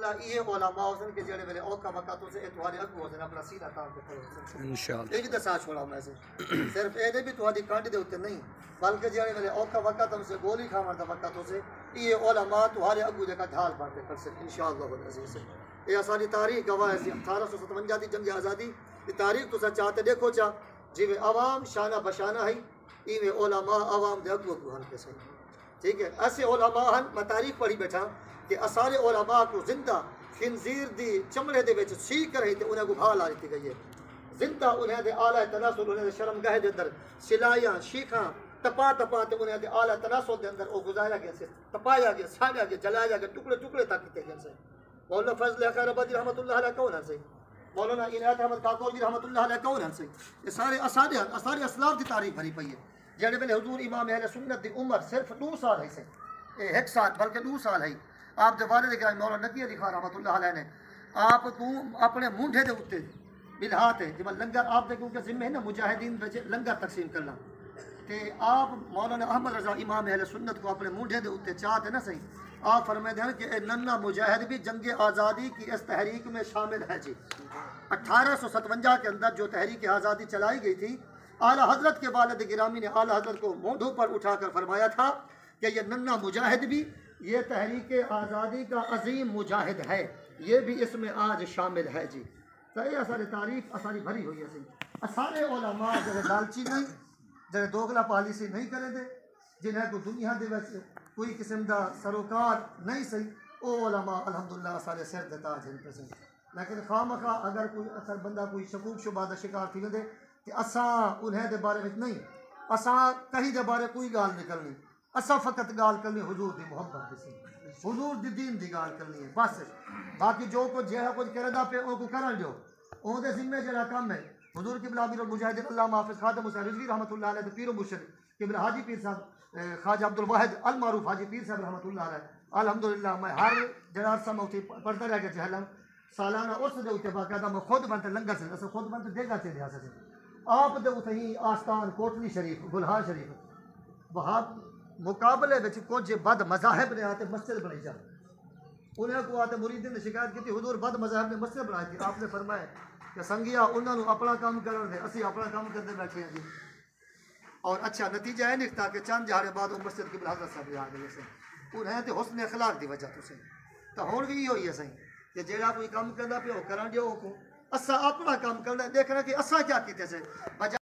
इंशाअल्लाह ये उलमा होसन के जेड़े वेले औका वक़्त से तुम्हारे अगू होसन अपना सीना तान के खड़े होसन इंशाअल्लाह। एक दसा छोड़ा मैं से सिर्फ एने भी तुम्हारी कांड दे उत्ते नहीं बल्कि जेड़े वेले औका वक़्त हमसे गोली खावन दा वक़्त होसे ये उलमा तुम्हारे अगू जका ढाल बांट के कर सके इंशाअल्लाह अज़ीज़। ये असानी तारीख गवाह है 1857 दी जंग आज़ादी की तारीख तुसा चाहते देखो चा जिवें अवाम शाना बशाना है इवें उलमा अवाम दे अगू अगू हन के सही। ठीक है ऐसे उलमा हन मैं तारीख पढ़ी बैठा कि असारे उलमा को जिंदा खिंजीर दी चमड़े दे विच सीक रही थे उन्हें गुभा ला दी गई है जिंदा उन्हें दे आला तनासुल उन्हें शर्मगाह दे अंदर सिलाइयां शीखा तपा तपा ते उन्हें दे आला तनासुल दे अंदर ओ गुजारा गया से तपाया गया साड़ा गया जलाया गया टुकड़े टुकड़े तक किए गए से। मौलाना फजल अखर अबदी रहमतुल्लाह अलैह कौन है सही मौलाना इनायत अहमद काकोरी रहमतुल्लाह अलैह कौन है सही ये सारे असारे असलाफ दी तारीख भरी पई है जेड़े वेले हुजूर इमाम अहले सुन्नत दी उम्र सिर्फ 2 साल है से एक साल बल्कि 2 साल है आप दे वालिद के मौलाना नकी अली खान रहमतुल्लाह अलैह ने आप को अपने मुंढे दे उत्ते बिलहात है जब लंगर आप दे क्योंकि जिम्मे है ना मुजाहिदीन विच लंगर तकसीम करना ते आप मौलाना अहमद रजा इमाम अहले सुन्नत को अपने मुंढे दे उत्ते चाहते ना सही आप फरमाते हैं कि नन्ना मुजाहिद भी जंग आज़ादी की इस तहरीक में शामिल है जी। 1857 के अंदर जो तहरीक आज़ादी चलाई गई थी आला हजरत के वालिद गिरामी ने आला हजरत को मोढ़ों पर उठाकर फरमाया था कि ये नन्ना मुजाहिद भी ये तहरीक आज़ादी का अजीम मुजाहिद है ये भी इसमें आज शामिल है जी। तो ये सारी तारीफ असारी भरी हुई है सही सारे उलमा जो लालची नहीं जो दोगला पॉलिसी नहीं करें दे जिन्हें को दुनिया दे कोई किस्म का सरोकार नहीं सही ओ उलमा अल्हम्दुलिल्लाह सारे सिर दे ताज हैं पे सही। लेकिन खामखा अगर कोई असर बंदा कोई शकूक शुबा दा शिकार थी वेंदे कि असा उन्हें दे बारे में नहीं असा कहीं दे बारे कोई गाल निकलनी असा फकत गाल करनी हुजूर दी मोहब्बत दी सी हुजूर दी दीन दी गाल करनी है बस। बाकी जो कुछ जेहा कुछ करदा पे ओ को करन जो ओदे जिम्मे जेड़ा काम है हुजूर किबला अमीर मुजाहिदीन अल्लाह हाफिज खातम हुसैन रिजवी रहमतुल्लाह अलैह पीर मुर्शिद किबला हाजी पीर साहब ख्वाजा अब्दुल वाहिद अल मारूफ हाजी पीर साहब रहमतुल्लाह अलैह अल्हम्दुलिल्लाह मैं हर जड़ा अरसा में उठी पढ़ता रह गया जहलम सालाना उस दे उते बाकायदा मैं खुद बनते लंगर से अस खुद बनते देगा से लिया से आप दे उते ही आस्थान कोटली शरीफ गुलहार शरीफ वहां मुकाबले विच कुछ बद मज़ाहिब ने आते मस्जिद बनाई जा उन्हें को आते मुरीदीन ने शिकायत की हुजूर बद मज़ाहिब ने मस्जिद बनाई थी आपने फरमाया कि संगिया उन्होंने अपना काम करन दे असी अपना काम करते बैठे हैं जी। और अच्छा नतीजा है निकता कि चंद दिहाड़े बाद वो मस्जिद की हजरत साहब आ गए से उन्हें तो हुस्न अखलाक की वजह तो सही तो हुण भी इहो ही है सही कि जेड़ा कोई काम करदा पे वो करन दियो को असा अपना काम करना देखना कि असा क्या कीते से